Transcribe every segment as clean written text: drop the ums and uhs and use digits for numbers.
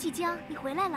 季江，你回来了。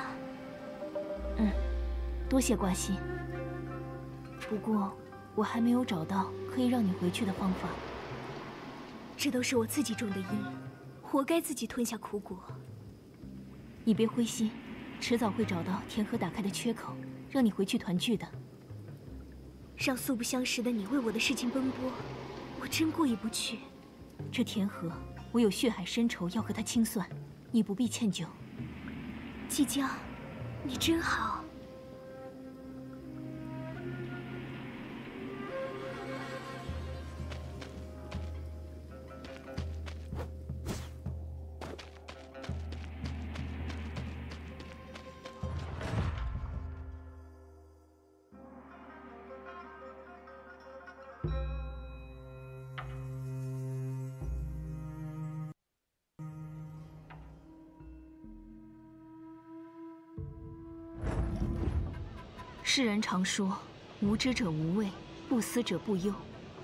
多谢挂心。不过，我还没有找到可以让你回去的方法。 这都是我自己种的因，活该自己吞下苦果。 你别灰心，迟早会找到田河打开的缺口，让你回去团聚的。 让素不相识的你为我的事情奔波，我真过意不去。 这田河，我有血海深仇要和他清算，你不必歉疚。 季江，你真好。 世人常说，无知者无畏，不思者不忧。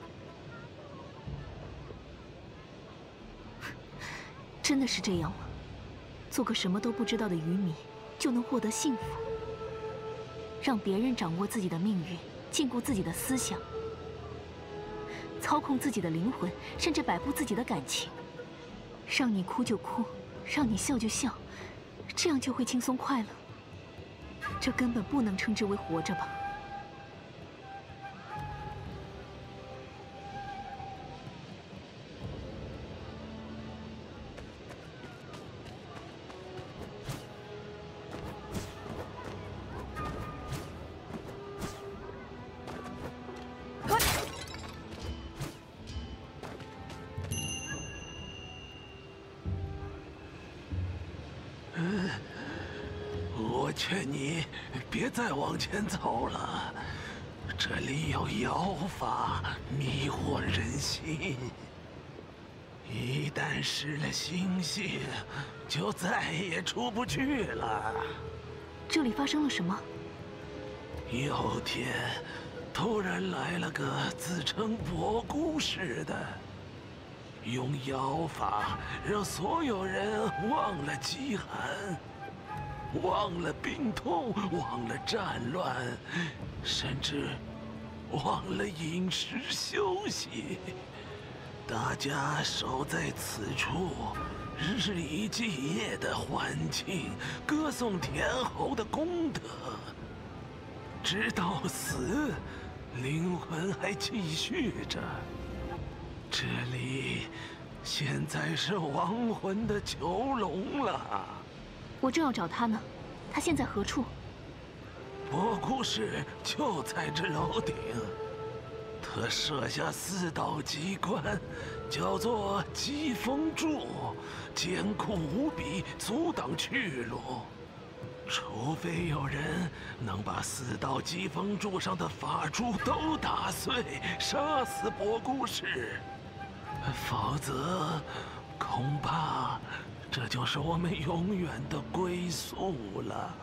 真的是这样吗？做个什么都不知道的渔民，就能获得幸福？让别人掌握自己的命运，禁锢自己的思想，操控自己的灵魂，甚至摆布自己的感情，让你哭就哭，让你笑就笑，这样就会轻松快乐？这根本不能称之为活着吧？ 我劝你别再往前走了，这里有妖法迷惑人心，一旦失了心性，就再也出不去了。 这里发生了什么？ 有天，突然来了个自称博姑似的，用妖法让所有人忘了饥寒。忘了病痛，忘了战乱，甚至忘了饮食休息。大家守在此处，日以继夜的欢庆，歌颂田侯的功德，直到死，灵魂还继续着。这里现在是亡魂的囚笼了。 我正要找他呢，他现在何处？ 博姑氏就在这楼顶，他设下4道机关，叫做疾风柱，坚固无比，阻挡去路。除非有人能把4道疾风柱上的法珠都打碎，杀死博姑氏，否则恐怕这就是我们永远的归宿了。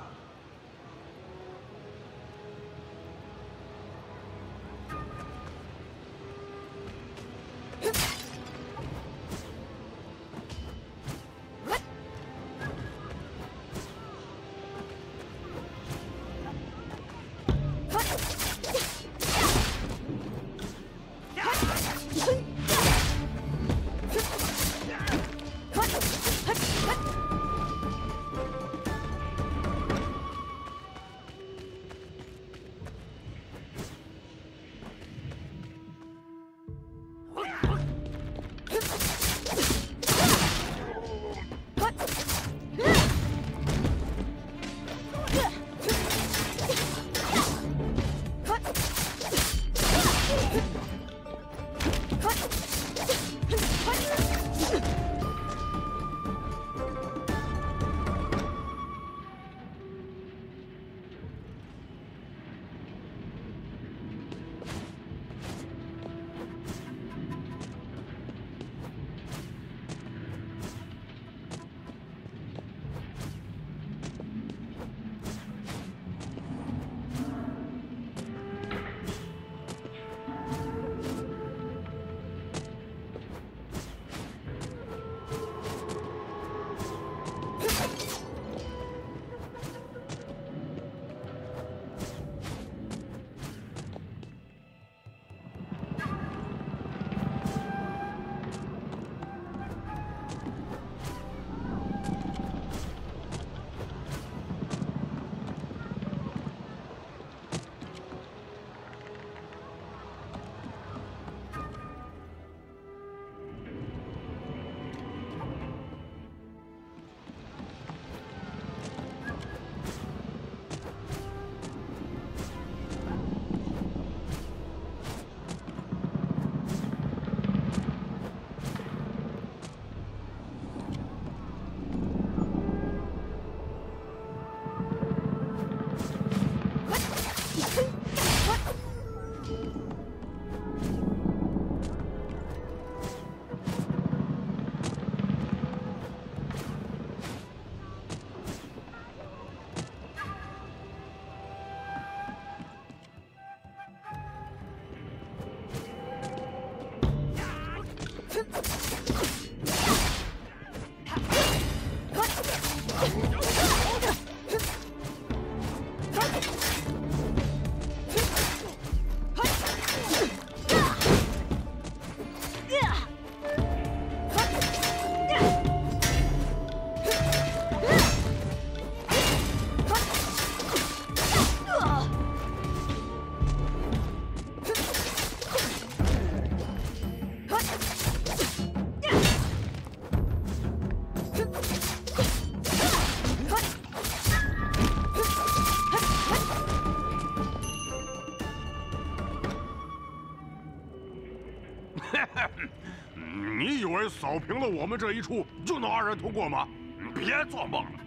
你以为扫平了我们这一处就能安然通过吗？别做梦了！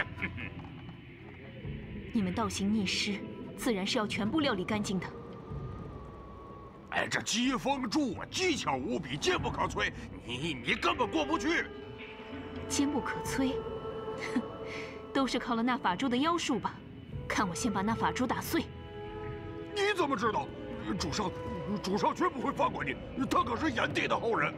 你们倒行逆施，自然是要全部料理干净的。 哎，这疾风柱啊，机巧无比，坚不可摧，你根本过不去。 坚不可摧，哼，都是靠了那法珠的妖术吧？看我先把那法珠打碎！ 你怎么知道？主上绝不会放过你，他可是炎帝的后人。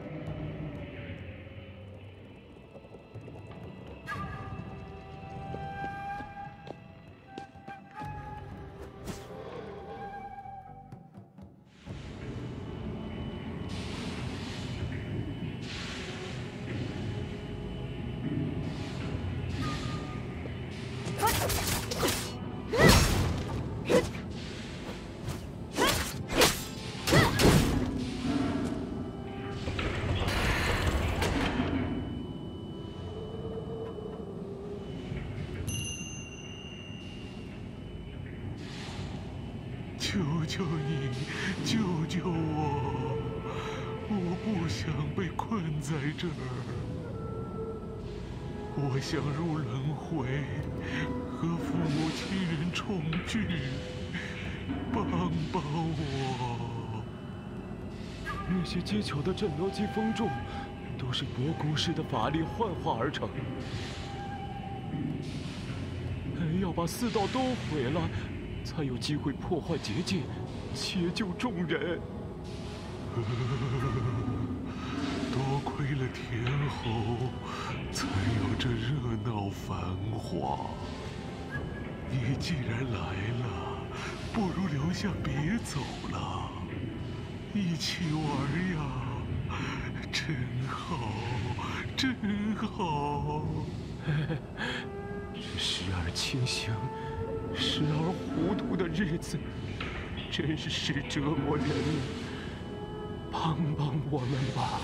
求求你，救救我！我不想被困在这儿，我想入轮回，和父母亲人重聚，帮帮我！ 那些机巧的镇妖疾风咒，都是博古氏的法力幻化而成。要把4道都毁了，才有机会破坏结界，解救众人。 多亏了天后，才有这热闹繁华。你既然来了，不如留下别走了，一起玩呀！真好，真好。 这时而清醒，时而糊涂的日子，真是折磨人了。帮帮我们吧！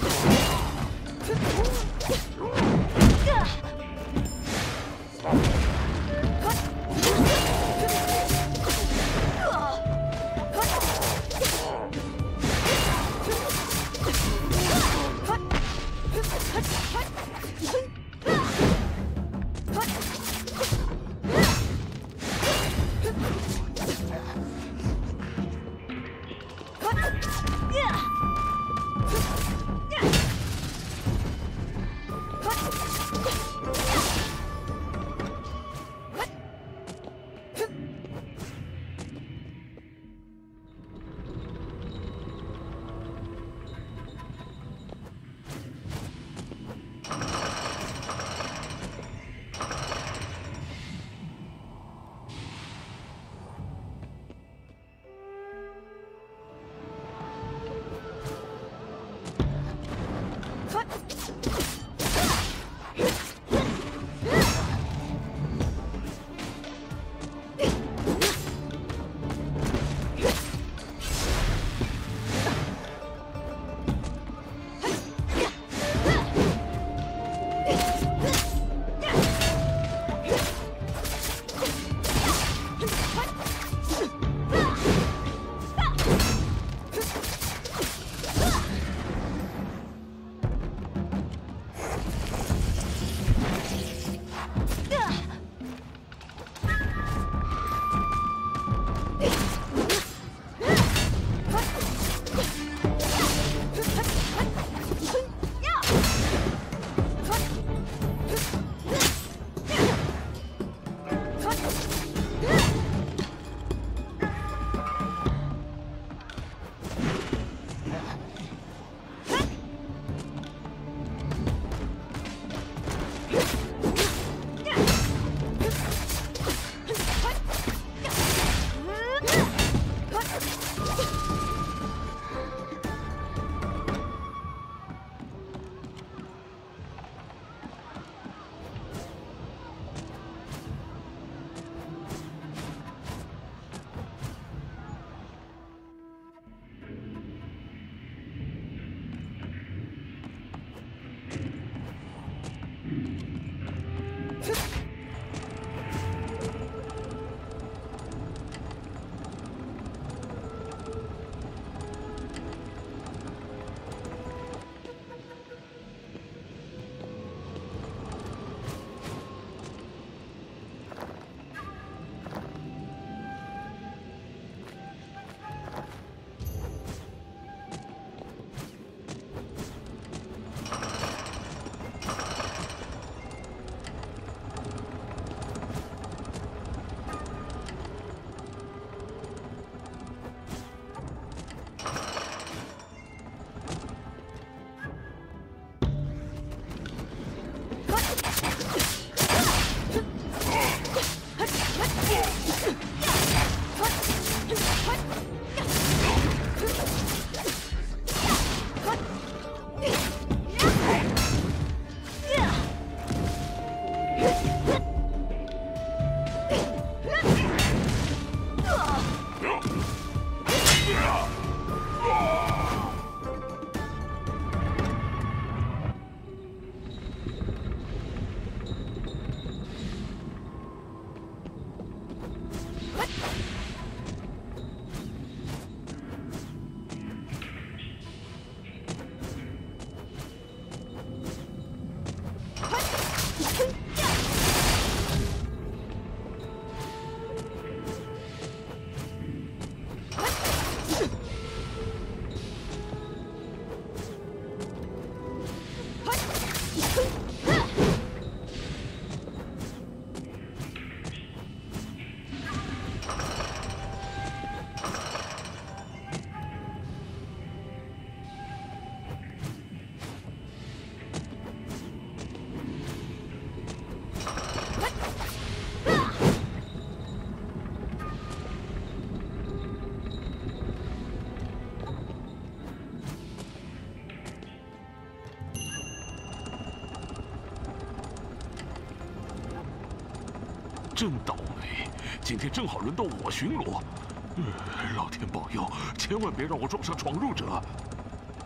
真倒霉，今天正好轮到我巡逻。老天保佑，千万别让我撞上闯入者。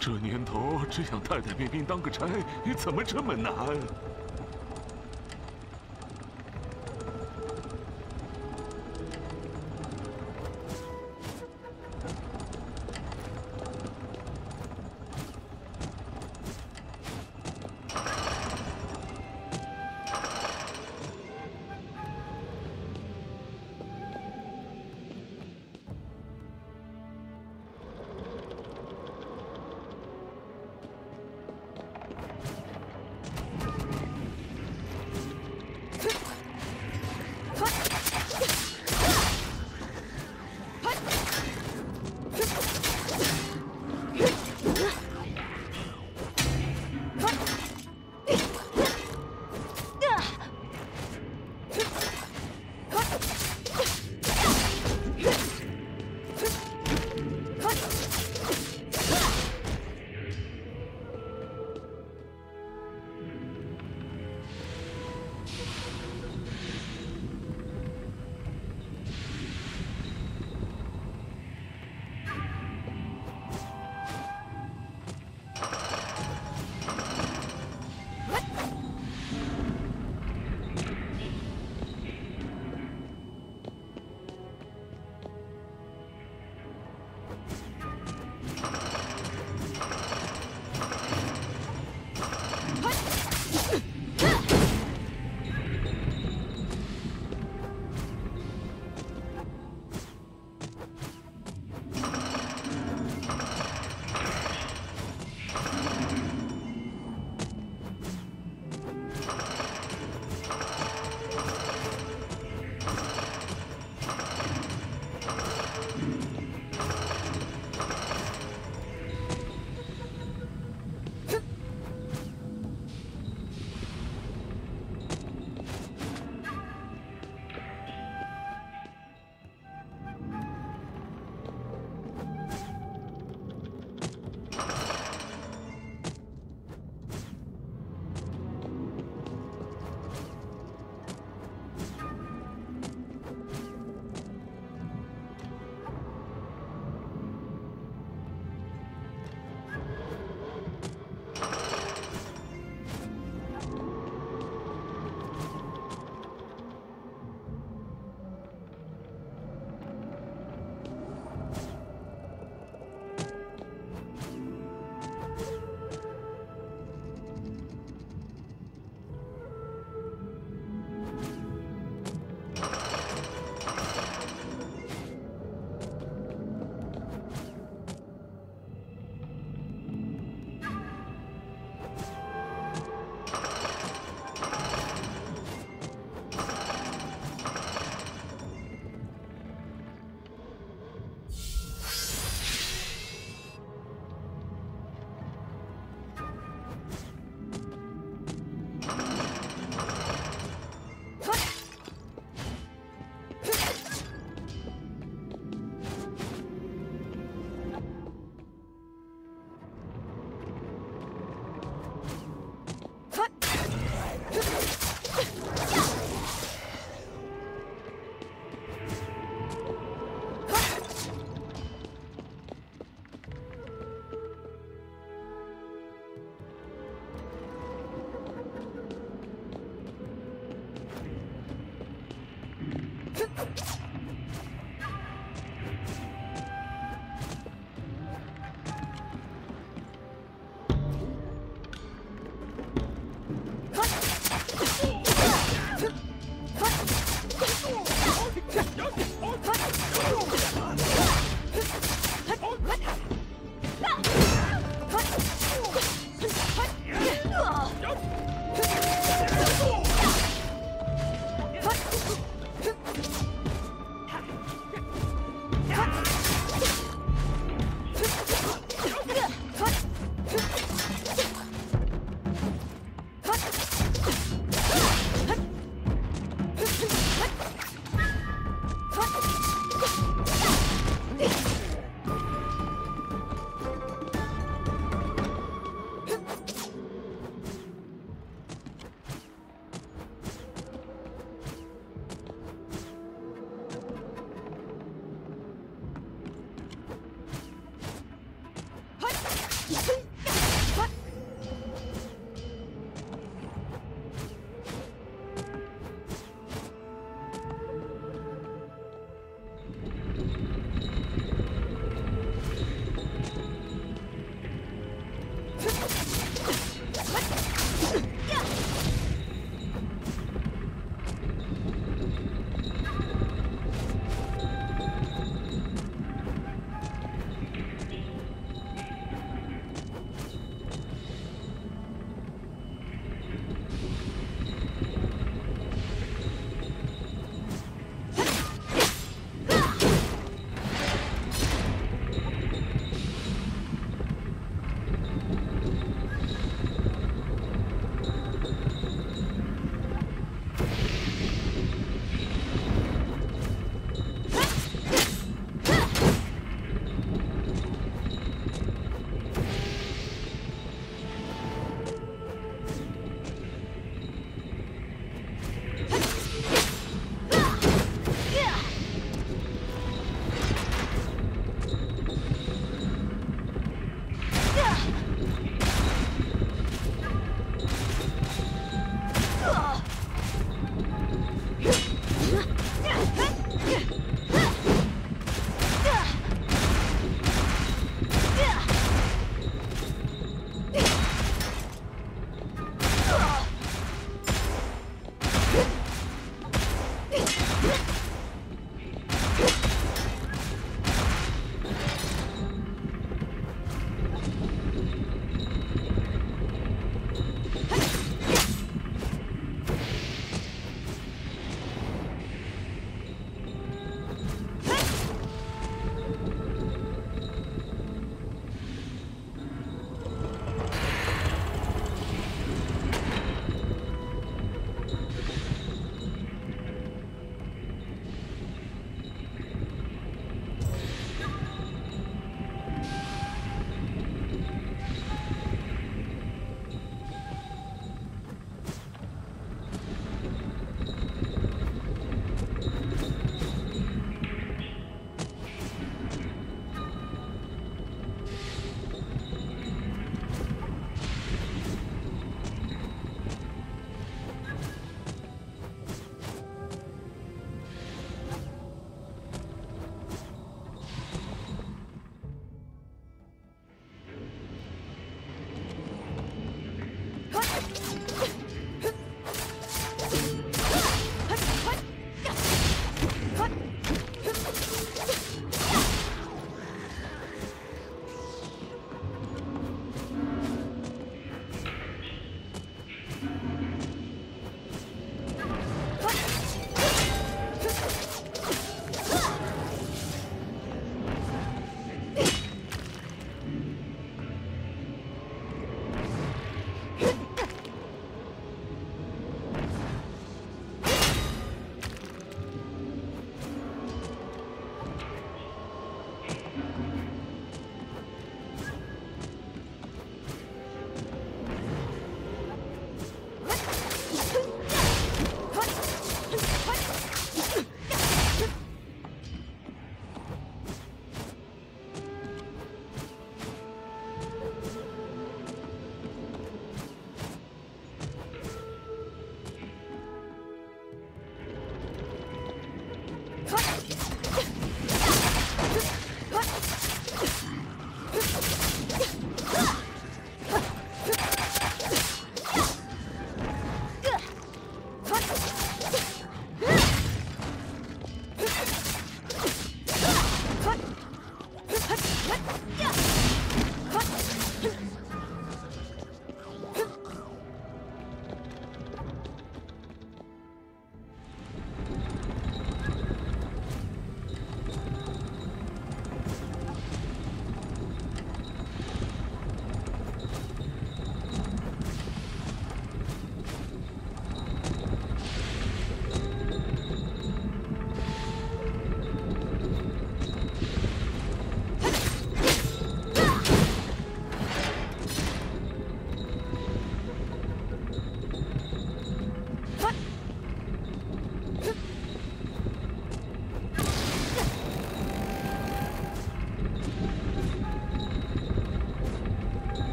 这年头，只想太太平平当个差，怎么这么难？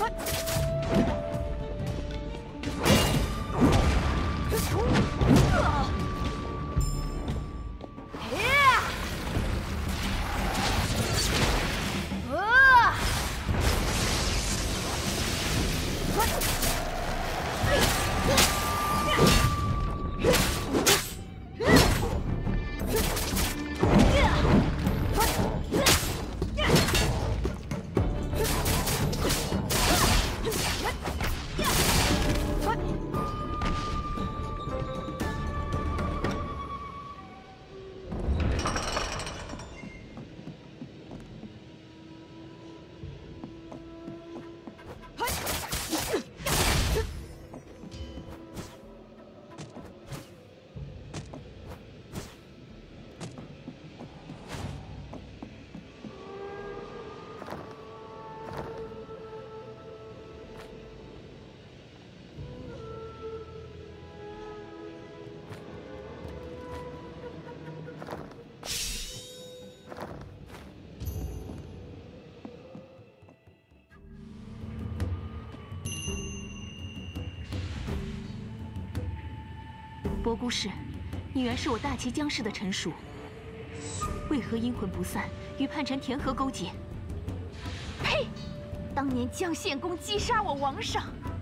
博姑氏，你原是我大齐江氏的臣属，为何阴魂不散，与叛臣田和勾结？ 呸！当年江献公击杀我王上，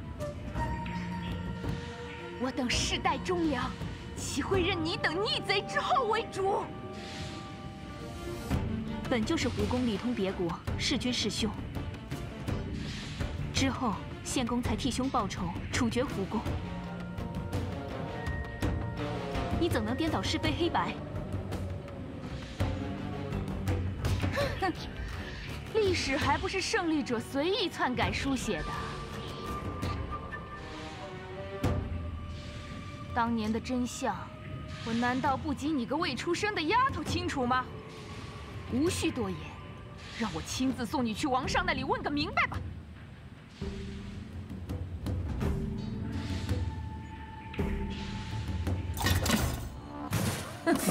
我等世代忠良，岂会认你等逆贼之后为主？ 本就是胡公里通别国，弑君弑兄，之后献公才替兄报仇，处决胡公。你怎能颠倒是非黑白？ 哼，历史还不是胜利者随意篡改书写的。当年的真相，我难道不及你个未出生的丫头清楚吗？无需多言，让我亲自送你去王上那里问个明白吧。哼！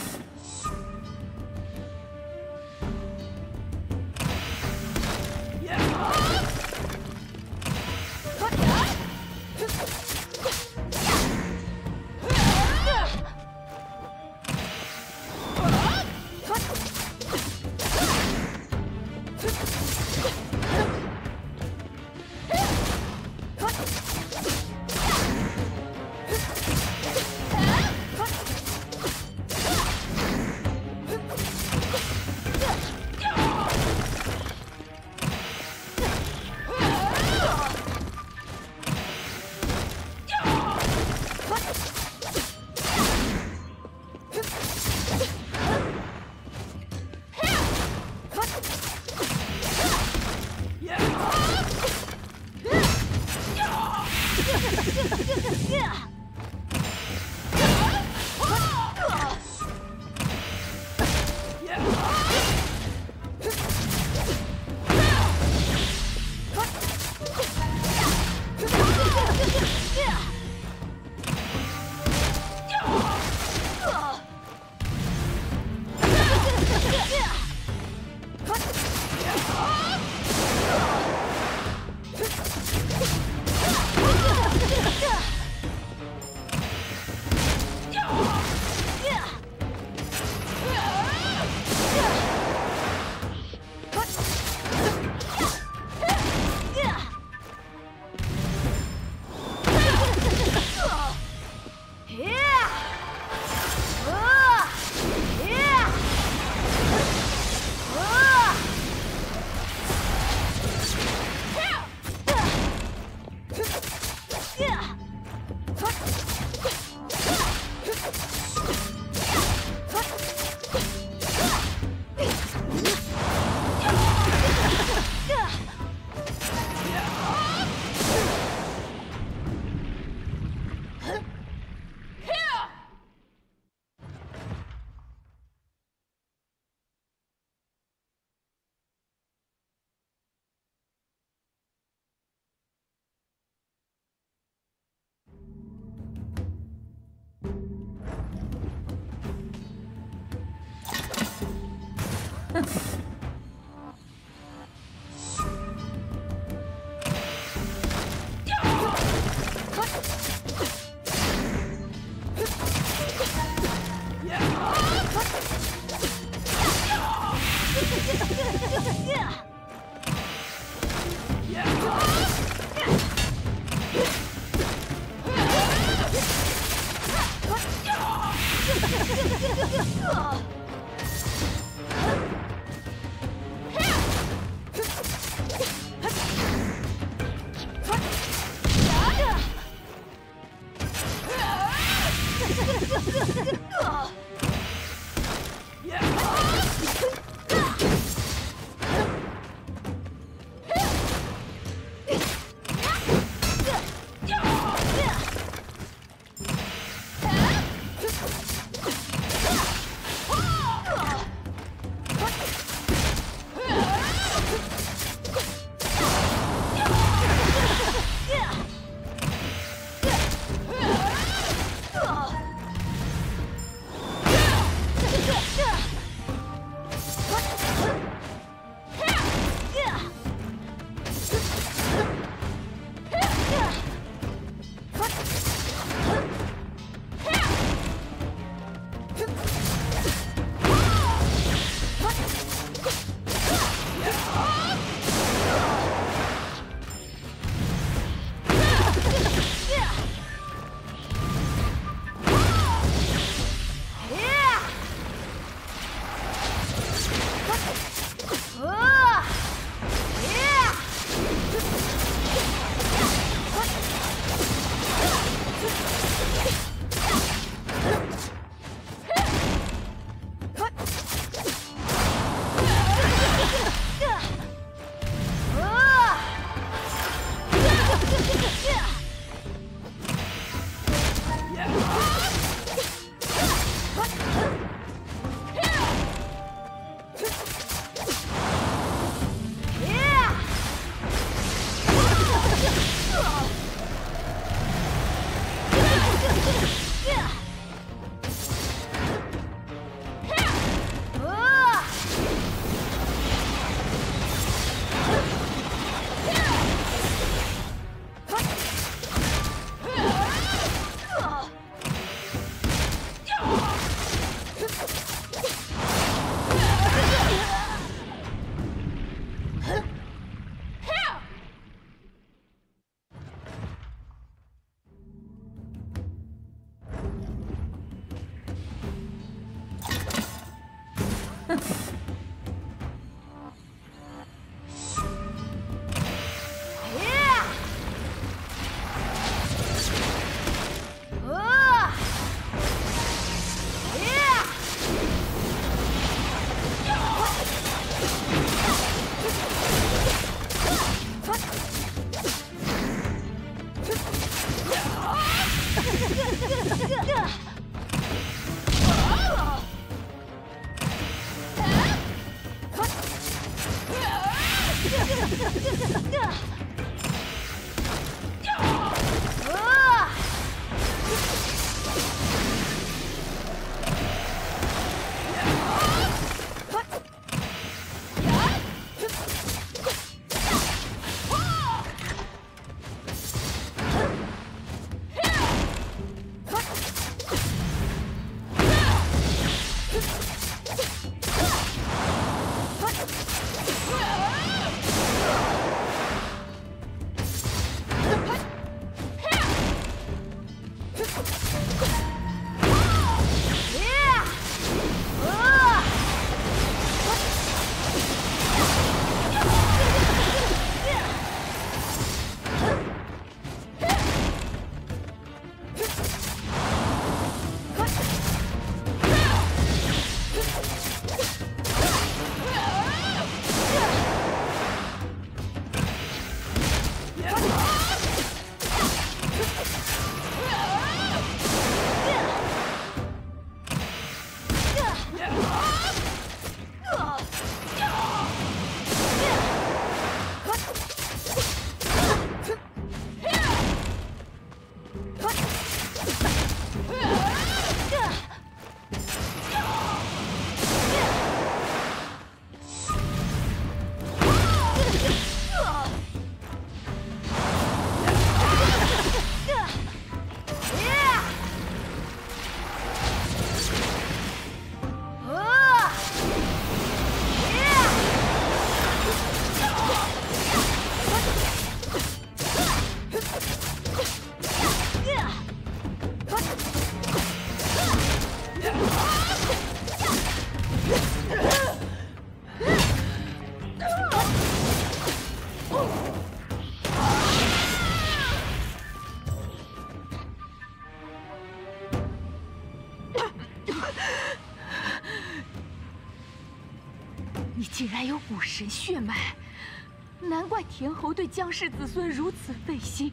竟然有古神血脉，难怪田侯对江氏子孙如此费心。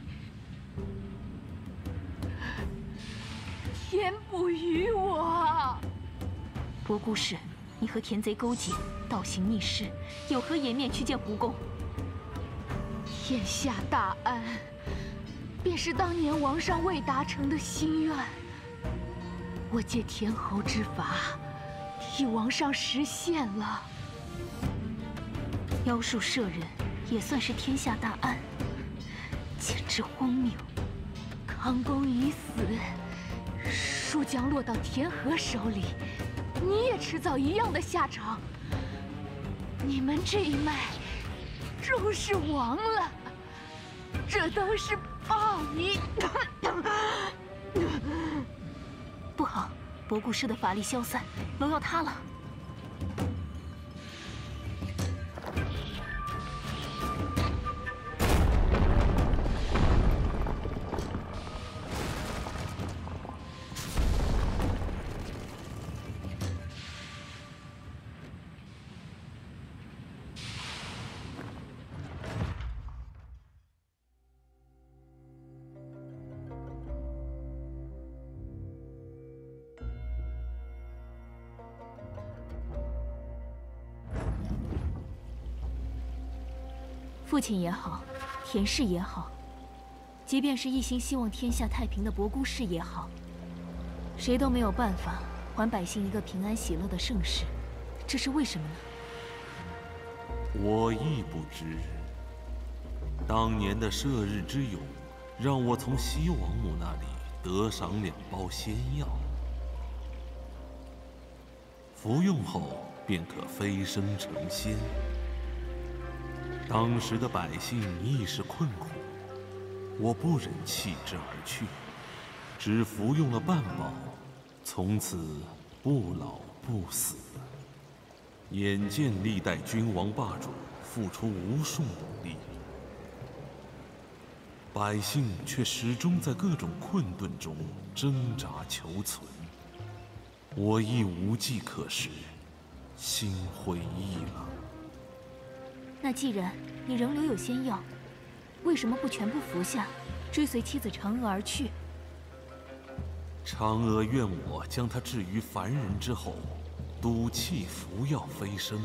天不与我。 博姑氏，你和田贼勾结，倒行逆施，有何颜面去见胡公？ 天下大安，便是当年王上未达成的心愿。我借田侯之法，替王上实现了。 妖术摄人，也算是天下大安，简直荒谬。 康公已死，树将落到田和手里，你也迟早一样的下场。你们这一脉终是亡了，这都是报应。 不好，博姑氏的法力消散，楼要塌了。父亲也好，田氏也好，即便是一心希望天下太平的博姑氏也好，谁都没有办法还百姓一个平安喜乐的盛世，这是为什么呢？ 我亦不知。当年的射日之勇，让我从西王母那里得赏2包仙药，服用后便可飞升成仙。当时的百姓亦是困苦，我不忍弃之而去，只服用了半包，从此不老不死。眼见历代君王霸主付出无数努力，百姓却始终在各种困顿中挣扎求存，我亦无计可施，心灰意冷。 那既然你仍留有仙药，为什么不全部服下，追随妻子嫦娥而去？ 嫦娥愿我将她置于凡人之后，赌气服药飞升。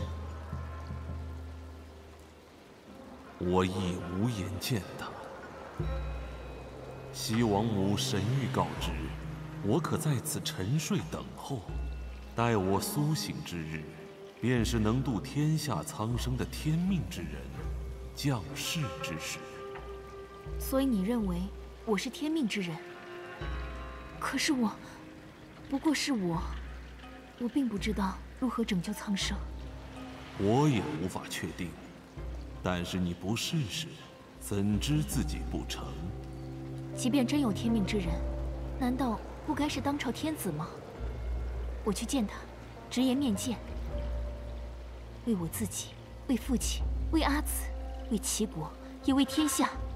我亦无颜见她。西王母神谕告知，我可在此沉睡等候，待我苏醒之日，便是能度天下苍生的天命之人，降世之时。 所以你认为我是天命之人？可是我，不过是我并不知道如何拯救苍生。 我也无法确定，但是你不试试，怎知自己不成？ 即便真有天命之人，难道不该是当朝天子吗？我去见他，直言面见。为我自己，为父亲，为阿紫，为齐国，也为天下。